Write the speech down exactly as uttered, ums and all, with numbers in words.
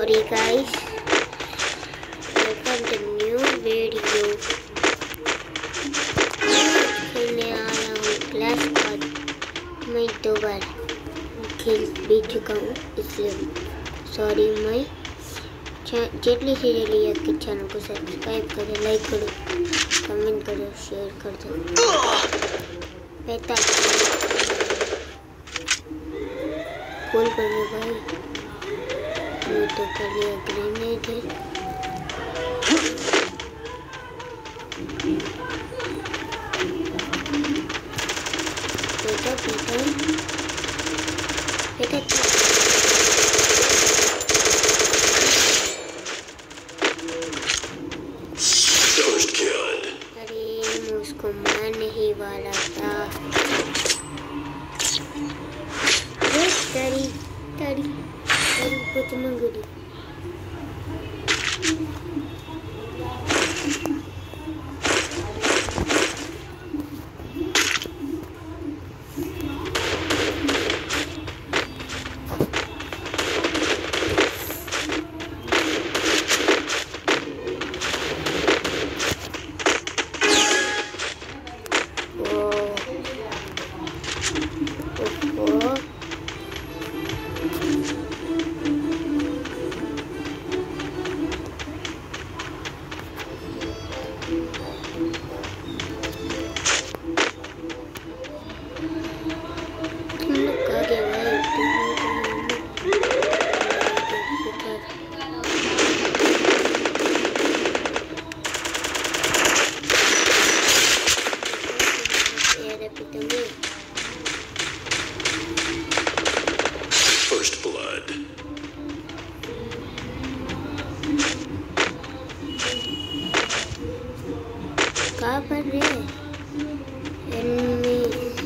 Sorry guys, welcome to new video. खेलने आया हूँ क्लैश स्क्वाड। मैं दो बार खेल भी चुका हूँ, इसलिए सॉरी। मैं जेटली से जल्दी आपके चैनल को सब्सक्राइब करो, लाइक करो, कमेंट करो, शेयर कर दो। बेटा कॉल कर लो भाई, मैं तो कर लिया ग्रेनेड है। बेटा बेटा बेटा अरे मैं उसको मारने ही वाला था। तरी तरी तरी कुछ मंगुरी First blood. कहाँ पर है? Enemy